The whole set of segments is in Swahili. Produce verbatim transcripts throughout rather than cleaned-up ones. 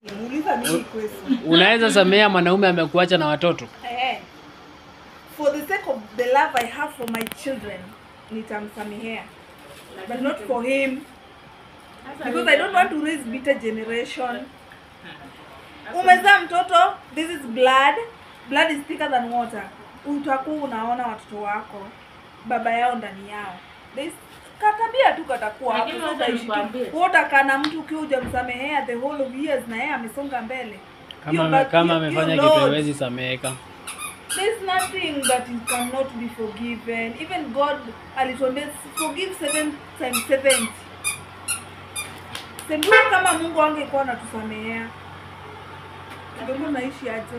Muuliza mimi question. Unaweza samea mwanaume amekuacha na watoto? Eh. For the sake of the love I have for my children, nitamsamehea. But not for him. Because I don't want to raise bitter generation. Umezaa mtoto, this is blood. Blood is thicker than water. Utakuwa unaona watoto wako baba yao ndani yao. This katabia tu katakuwa hapo. Wote kana mtu ukiwa hujamsamehea the whole of years na yeye amesonga mbele. Kama kama amefanya kitu haiwezi sameheka. There's nothing that it cannot be forgiven. Even God alituambia forgive seven times seventy. Sembuse kama Mungu angekuwa anatusamehea, tungekuwa naishi aje?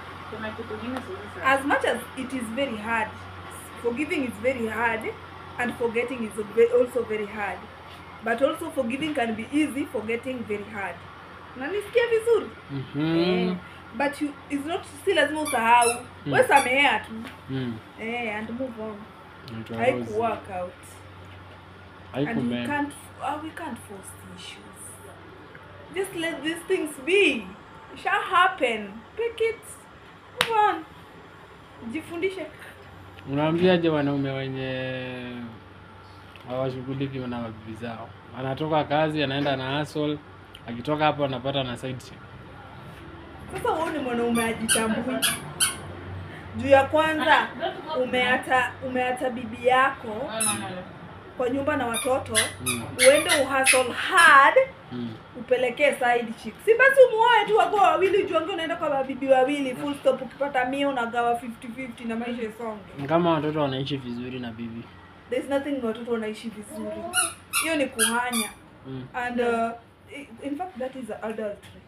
As much as it is very hard, forgiving is very hard and forgetting is also very hard. But also forgiving can be easy, forgetting very hard. Unanisikia vizuri? Mhm. Eh, but you is not still lazima usahau. Mm. Wewe samehea tu. Mm. Eh, and move on. Haiku work out. Haiku And we can't uh, we can't force issues. Just let these things be. It shall happen. Pick it. Move on. Jifundishe. Unaambiaje wanaume wenye hawashughuliki na mabibi zao? Anatoka kazi, anaenda na hustle, akitoka hapo anapata na side chick. Sasa wewe ni mwanaume ajitambui. Juu ya kwanza umeata umeata bibi yako kwa nyumba na watoto, mm. uende uhustle hard, mm. upelekee side chick. Si basi umuoe tu wako wawili juange unaenda kwa bibi wawili full stop, ukipata mia unagawa fifty fifty na maisha yasonge. Kama watoto wanaishi vizuri na bibi. There's nothing watoto wanaishi vizuri. Hiyo ni kuhanya. Mm. And uh, in fact that is adultery.